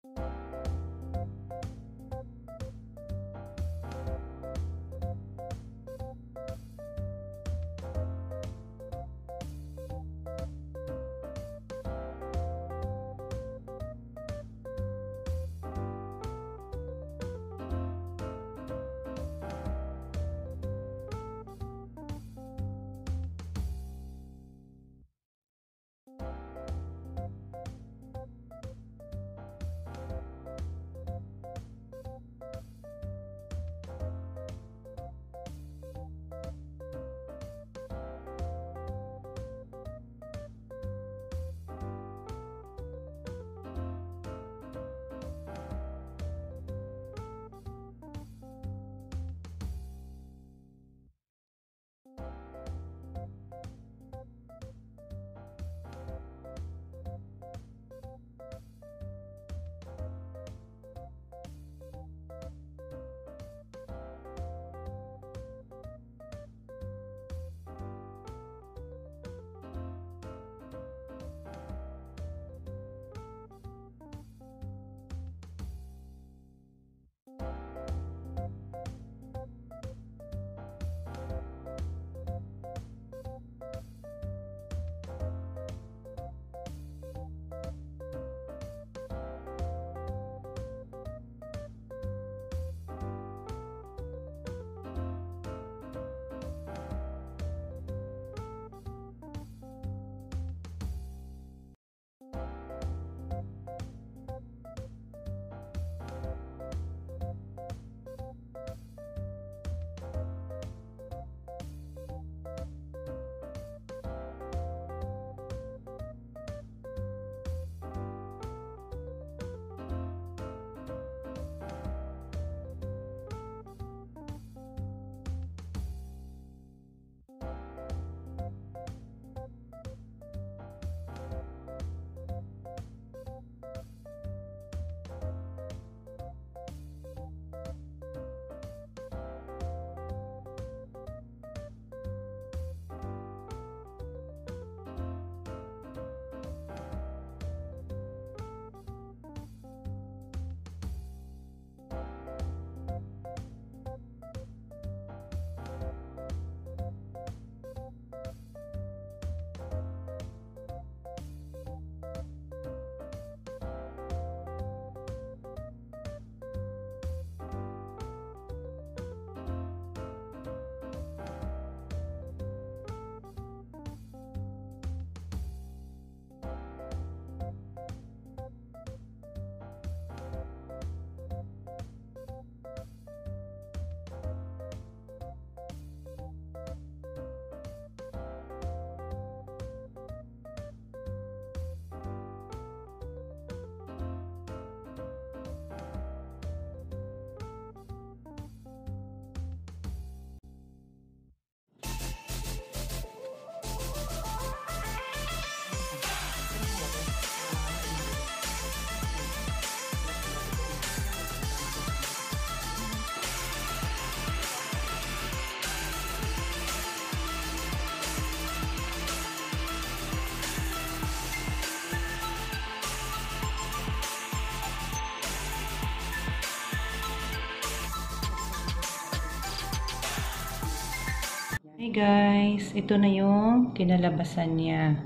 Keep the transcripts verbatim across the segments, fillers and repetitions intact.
Hey guys, ito na yung kinalabasan niya.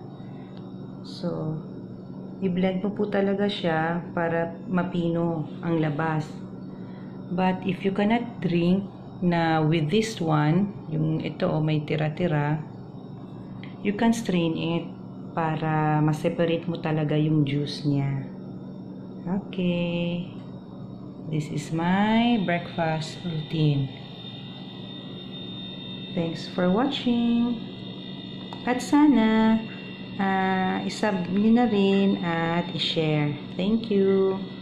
So, i-blend mo po talaga siya para mapino ang labas. But if you cannot drink na with this one, yung ito oh, may tira-tira, you can strain it para ma-separate mo talaga yung juice niya. Okay. This is my breakfast routine. Thanks for watching. At sana, uh, isub niyo na rin at i-share. Thank you.